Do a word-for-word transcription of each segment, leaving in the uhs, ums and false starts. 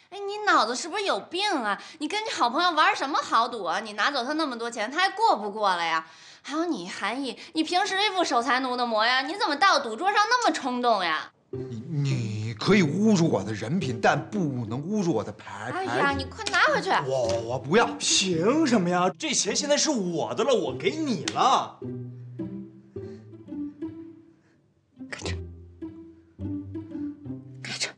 哎，你脑子是不是有病啊？你跟你好朋友玩什么豪赌啊？你拿走他那么多钱，他还过不过了呀？还有你韩毅，你平时一副守财奴的模样，你怎么到赌桌上那么冲动呀？ 你你可以侮辱我的人品，但不能侮辱我的牌牌。 哎呀，你快拿回去！ 我我不要。 凭什么呀？这钱现在是我的了，我给你了。 开车，开车！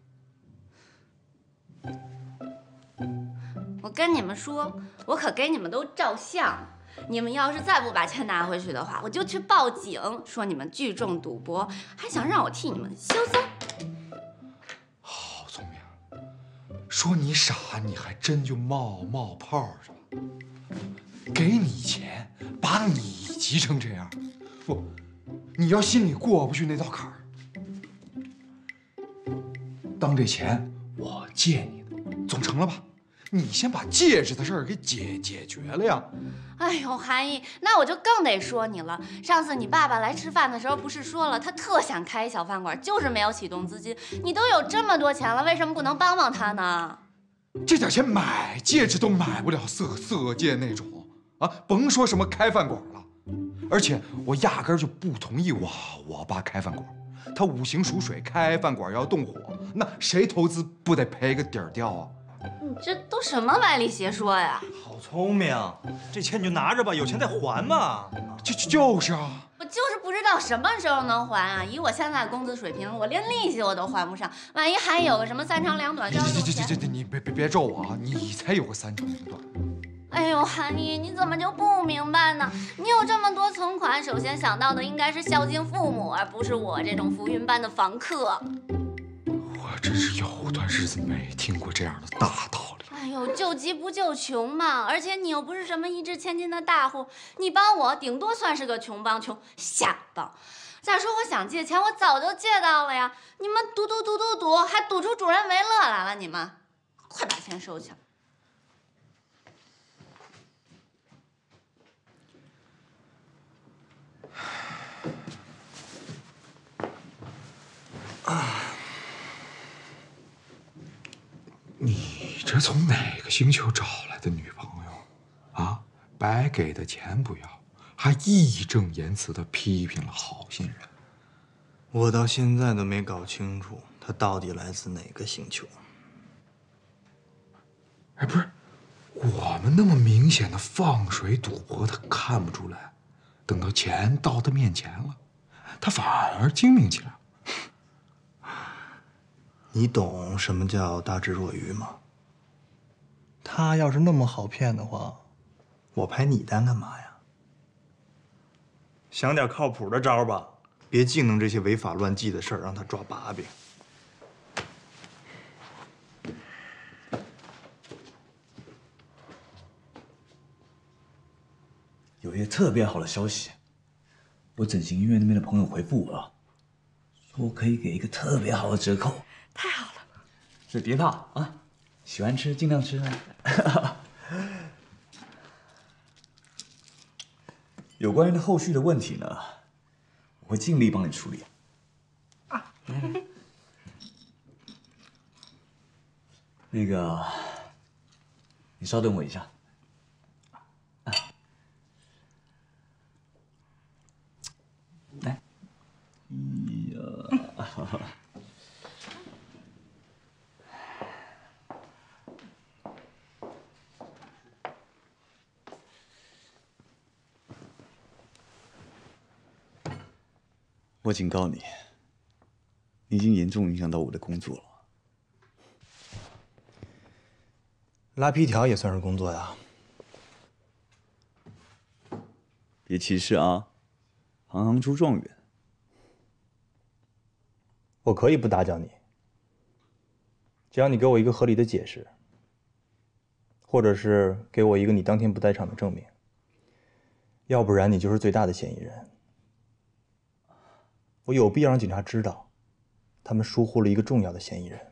我跟你们说，我可给你们都照相。你们要是再不把钱拿回去的话，我就去报警，说你们聚众赌博，还想让我替你们销赃。 好聪明，说你傻，你还真就冒冒泡是吧？给你钱，把你急成这样，不，你要心里过不去那道坎儿。当这钱我借你的，总成了吧？你先把戒指的事儿给解解决了呀！ 哎呦，韩毅，那我就更得说你了。上次你爸爸来吃饭的时候，不是说了他特想开一小饭馆，就是没有启动资金。你都有这么多钱了，为什么不能帮帮他呢？ 这点钱买戒指都买不了色色戒那种啊，甭说什么开饭馆了。而且我压根儿就不同意我我爸开饭馆，他五行属水，开饭馆要动火，那谁投资不得赔个底儿掉啊？ 你这都什么歪理邪说呀？ 好聪明，这钱你就拿着吧，有钱再还嘛。 就就就是啊， 我就是不知道什么时候能还啊！以我现在的工资水平，我连利息我都还不上，万一还有个什么三长两短， 这这这这这这，你别别别咒我啊！你才有个三长两短。 哎呦，韩毅，你怎么就不明白呢？你有这么多存款，首先想到的应该是孝敬父母，而不是我这种浮云般的房客。 我真是有段日子没听过这样的大道理。 哎呦，救急不救穷嘛！而且你又不是什么一掷千金的大户，你帮我顶多算是个穷帮穷瞎帮。再说我想借钱，我早就借到了呀！你们赌赌赌赌赌，还赌出助人为乐来了！你们，快把钱收起来！ 啊！你这从哪个星球找来的女朋友啊？白给的钱不要，还义正言辞地批评了好心人。 我到现在都没搞清楚他到底来自哪个星球。 哎，不是，我们那么明显的放水赌博，他看不出来。等到钱到他面前了，他反而精明起来了。 你懂什么叫大智若愚吗？他要是那么好骗的话，我排你单干嘛呀？想点靠谱的招吧，别净弄这些违法乱纪的事儿，让他抓把柄。 有一个特别好的消息，我整形医院那边的朋友回复我了，说可以给一个特别好的折扣。 太好了， 所以别怕啊，喜欢吃尽量吃啊。有关于的后续的问题呢，我会尽力帮你处理。啊，那个，你稍等我一下。来，哎呀。我警告你，你已经严重影响到我的工作了。 拉皮条也算是工作呀。 别歧视啊，行行出状元。 我可以不打搅你，只要你给我一个合理的解释，或者是给我一个你当天不在场的证明，要不然你就是最大的嫌疑人。我有必要让警察知道，他们疏忽了一个重要的嫌疑人。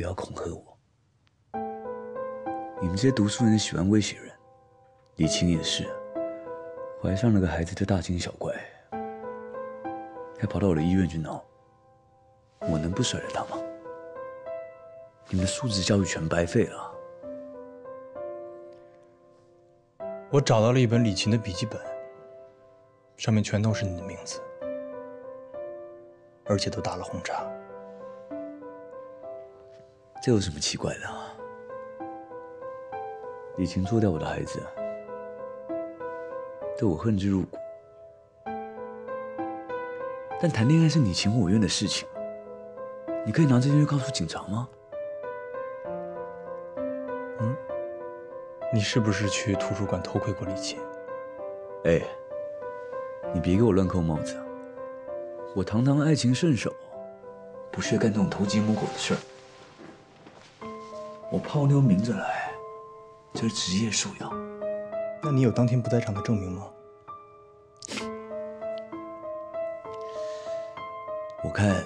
不要恐吓我。你们这些读书人喜欢威胁人，李晴也是，怀上了个孩子就大惊小怪，还跑到我的医院去闹。我能不甩了他吗？你们的素质教育全白费了。 我找到了一本李琴的笔记本，上面全都是你的名字，而且都打了红叉。 这有什么奇怪的啊？李晴做掉我的孩子，对我恨之入骨。但谈恋爱是你情我愿的事情，你可以拿这件事告诉警察吗？ 嗯，你是不是去图书馆偷窥过李琴？ 哎，你别给我乱扣帽子啊！我堂堂爱情圣手，不屑干这种偷鸡摸狗的事儿。我泡妞明着来，这是职业素养。 那你有当天不在场的证明吗？ 我看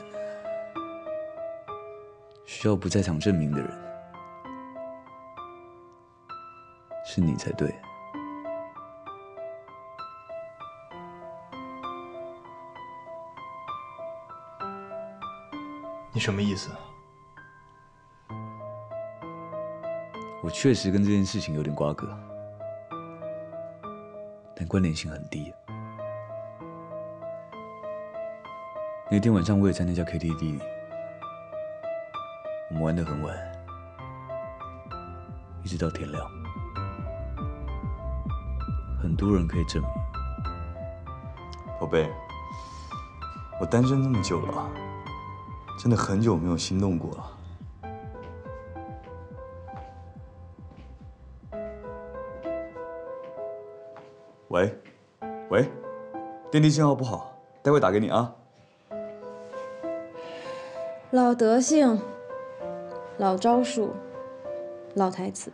需要不在场证明的人是你才对。 你什么意思？ 我确实跟这件事情有点瓜葛，但关联性很低。那天晚上我也在那家 K T V 里，我们玩得很晚，一直到天亮。很多人可以证明。 宝贝，我单身这么久了，真的很久没有心动过了。喂，喂，电梯信号不好，待会打给你啊。 老德性，老招数，老台词。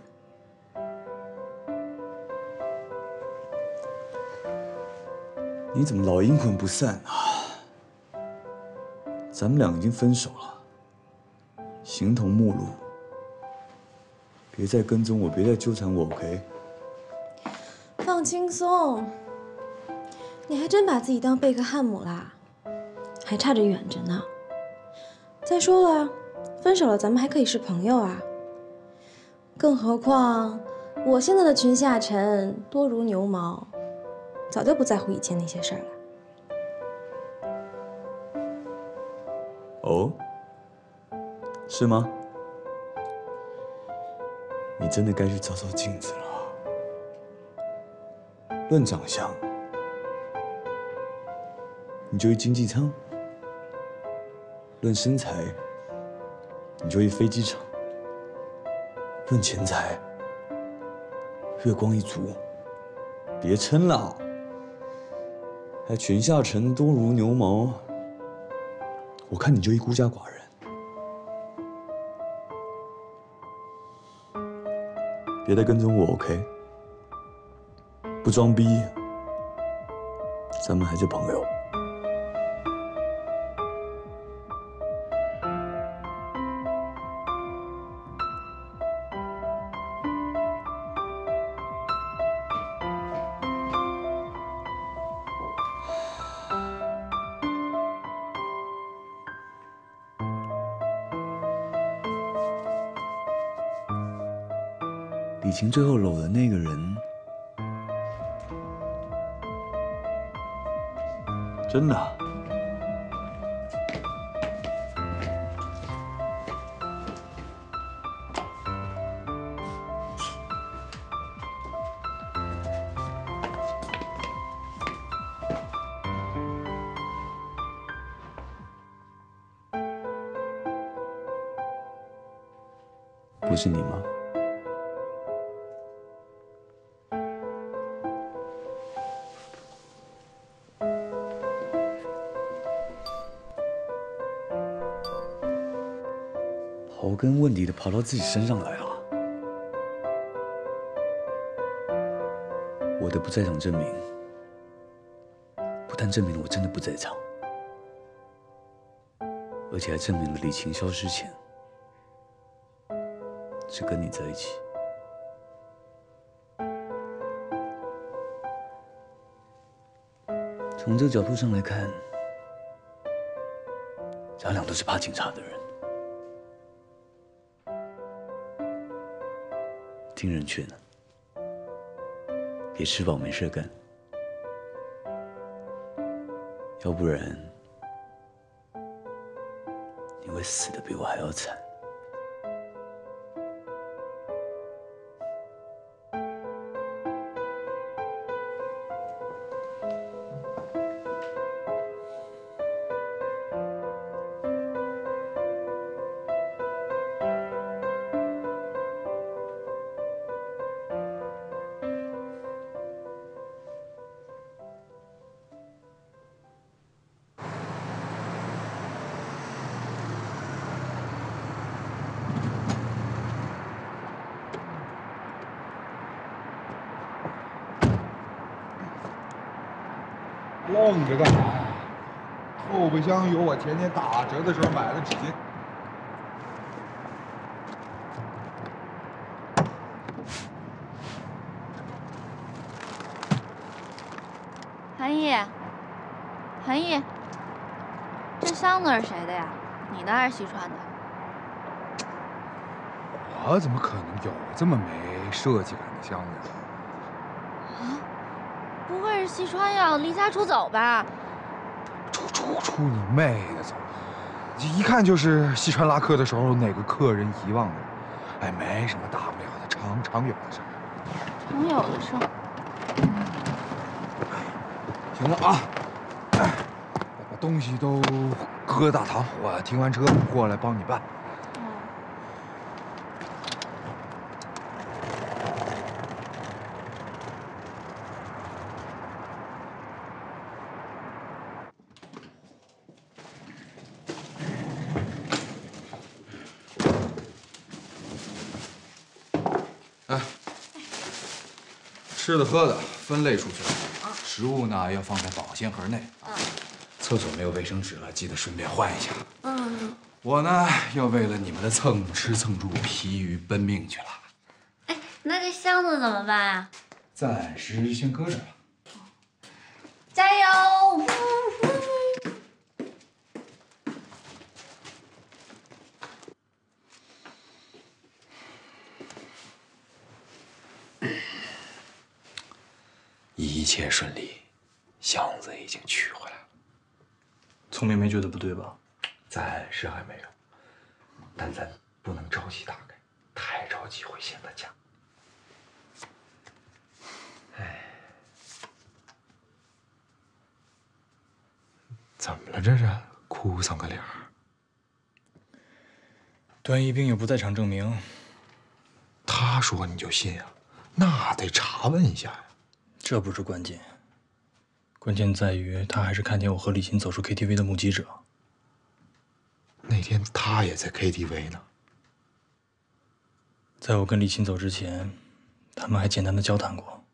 你怎么老阴魂不散啊？咱们俩已经分手了，形同陌路。别再跟踪我，别再纠缠我 ，OK？ 放轻松，你还真把自己当贝克汉姆啦，还差着远着呢。再说了，分手了咱们还可以是朋友啊。更何况我现在的裙下沉多如牛毛，早就不在乎以前那些事儿了。 哦，是吗？你真的该去照照镜子了。论长相，你就一经济舱；论身材，你就一飞机场；论钱财，月光一族。别撑了，还裙下沉多如牛毛。我看你就一孤家寡人。别再跟踪我 ，OK？ 不装逼，咱们还是朋友。 李晴最后搂的那个人， 真的啊？ 不是你吗？刨根问底的跑到自己身上来了。我的不在场证明，不但证明了我真的不在场，而且还证明了李晴消失前， 是跟你在一起。从这个角度上来看，咱俩都是怕警察的人。听人劝啊，别吃饱没事干，要不然你会死得比我还要惨。 愣着干啥呀？后备箱有我前天打折的时候买的纸巾。 韩毅，韩毅，这箱子是谁的呀？你的还是西川的？ 我怎么可能有这么没设计感的箱子呀？ 啊，不会是西川要离家出走吧？ 出出出你妹的走！一看就是西川拉客的时候哪个客人遗忘的。哎，没什么大不了的，常常有的事儿。 常有的事儿。 行了啊，哎，把东西都搁大堂，我停完车过来帮你办。哎，吃的喝的分类出去了，食物呢要放在保鲜盒内。厕所没有卫生纸了，记得顺便换一下。嗯。我呢要为了你们的蹭吃蹭住疲于奔命去了。 哎，那这箱子怎么办啊？ 暂时先搁着吧。 加油！ 一切顺利，箱子已经取回来了。 聪明没觉得不对吧？ 暂时还没有，但咱不能着急打开，太着急会显得假。哎，怎么了这是？哭丧个脸儿。 段一兵有不在场证明， 他说你就信啊？那得查问一下呀。 这不是关键，关键在于他还是看见我和李琴走出 K T V 的目击者。 那天他也在 K T V 呢。 在我跟李琴走之前，他们还简单的交谈过。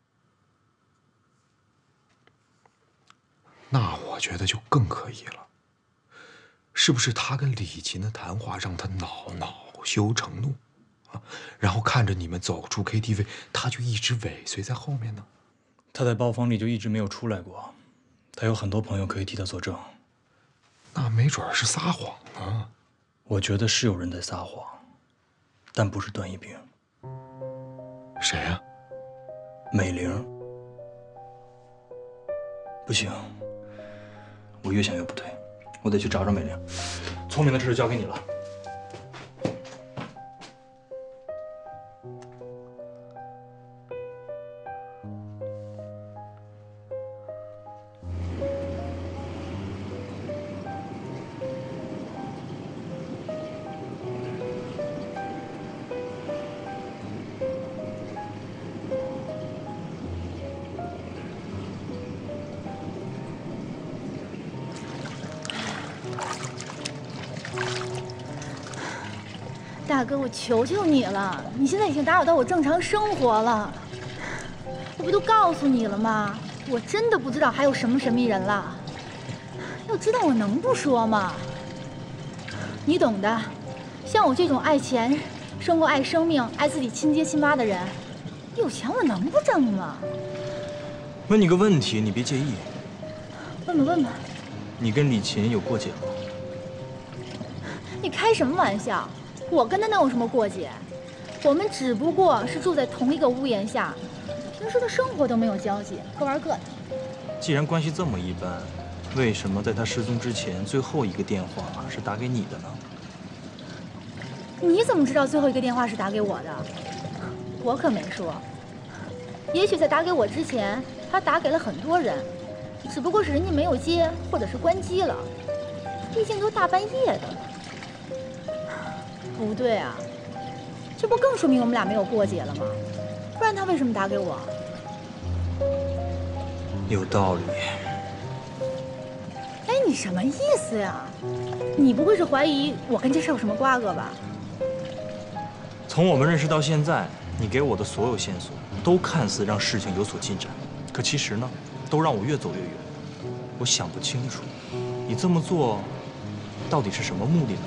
那我觉得就更可疑了，是不是他跟李琴的谈话让他恼恼羞成怒啊？然后看着你们走出 K T V， 他就一直尾随在后面呢？ 他在包房里就一直没有出来过，他有很多朋友可以替他作证。 那没准是撒谎呢。 我觉得是有人在撒谎，但不是段一兵。 谁呀？ 美玲。不行，我越想越不对，我得去找找美玲。聪明的事就交给你了。 大哥，我求求你了，你现在已经打扰到我正常生活了。我不都告诉你了吗？我真的不知道还有什么神秘人了。要知道我能不说吗？你懂的，像我这种爱钱生活爱生命、爱自己亲爹亲妈的人，有钱我能不挣吗？ 问你个问题，你别介意。 问吧问吧。 你跟李琴有过节吗？ 你开什么玩笑？我跟他能有什么过节？我们只不过是住在同一个屋檐下，平时的生活都没有交集，各玩各的。 既然关系这么一般，为什么在他失踪之前最后一个电话是打给你的呢？ 你怎么知道最后一个电话是打给我的？我可没说。也许在打给我之前，他打给了很多人，只不过是人家没有接，或者是关机了。毕竟都大半夜的了。不对啊，这不更说明我们俩没有过节了吗？不然他为什么打给我？ 有道理。 哎，你什么意思呀？你不会是怀疑我跟这事有什么瓜葛吧？ 从我们认识到现在，你给我的所有线索都看似让事情有所进展，可其实呢，都让我越走越远。我想不清楚，你这么做到底是什么目的呢？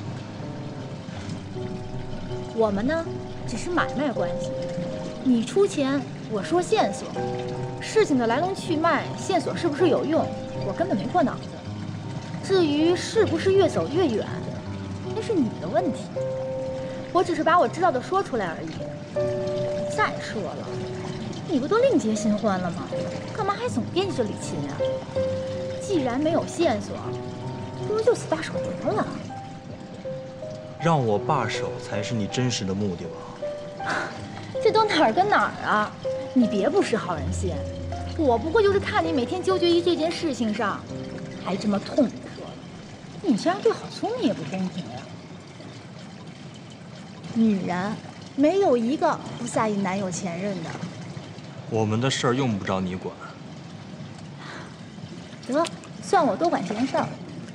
我们呢，只是买卖关系，你出钱，我说线索，事情的来龙去脉，线索是不是有用，我根本没过脑子。至于是不是越走越远，那是你的问题。我只是把我知道的说出来而已。再说了，你不都另结新欢了吗？干嘛还总惦记着李琴啊？既然没有线索，不如就此罢手得了。 让我罢手才是你真实的目的吧？ 这都哪儿跟哪儿啊？你别不识好人心。我不过就是看你每天纠结于这件事情上，还这么痛不说了。你这样对郝聪明也不公平呀。女人没有一个不在意男友前任的。 我们的事儿用不着你管。 得，算我多管闲事儿。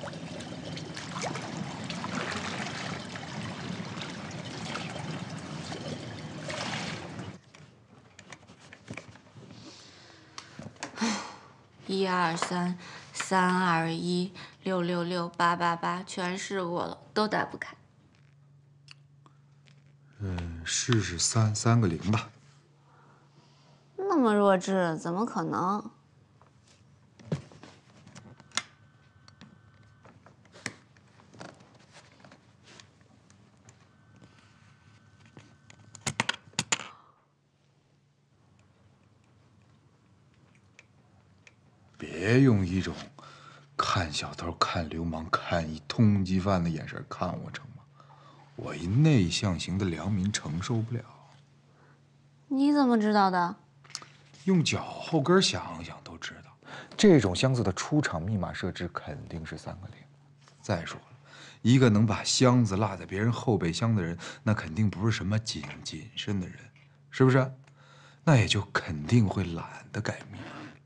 一二三，三二一，六六六，八八八，全试过了，都打不开。 嗯，试试三三个零吧。 那么弱智，怎么可能？ 别用一种看小偷、看流氓、看一通缉犯的眼神看我，成吗？我一内向型的良民承受不了。 你怎么知道的？ 用脚后跟想想都知道，这种箱子的出厂密码设置肯定是三个零。再说了，一个能把箱子落在别人后备箱的人，那肯定不是什么谨谨慎的人，是不是？那也就肯定会懒得改密码。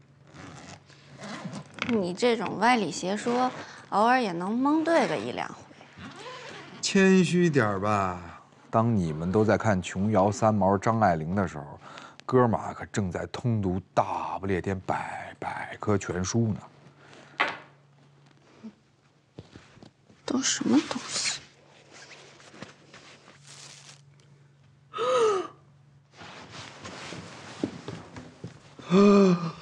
你这种歪理邪说，偶尔也能蒙对个一两回。 谦虚点吧。当你们都在看琼瑶、三毛、张爱玲的时候，哥们可正在通读《大不列颠百百科全书》呢。 都什么东西？ 啊！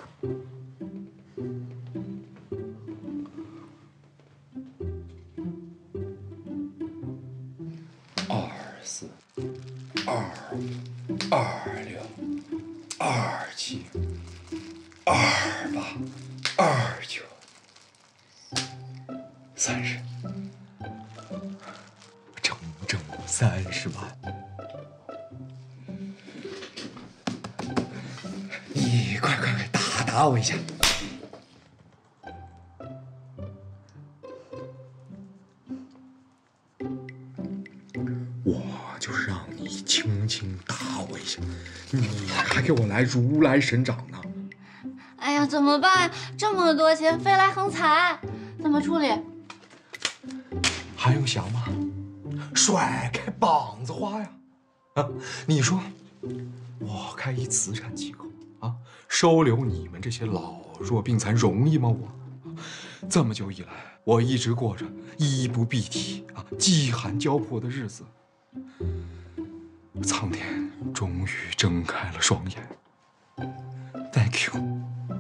二四，二五，二六，二七，二八，二九，三十，整整三十万。你快快快打打我一下！我就是让你轻轻打我一下，你还给我来如来神掌呢！ 哎呀，怎么办？这么多钱，飞来横财，怎么处理？ 还用想吗？甩开膀子花呀！啊，你说，我开一慈善机构啊，收留你们这些老弱病残容易吗？我这么久以来，我一直过着衣不蔽体啊、饥寒交迫的日子， 苍天终于睁开了双眼。Thank you。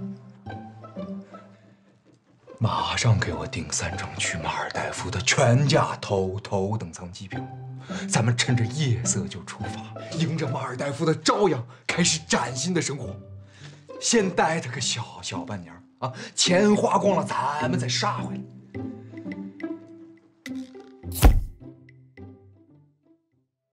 马上给我订三程去马尔代夫的全价头头等舱机票，咱们趁着夜色就出发，迎着马尔代夫的朝阳，开始崭新的生活。先待他个小小半年啊，钱花光了，咱们再杀回来。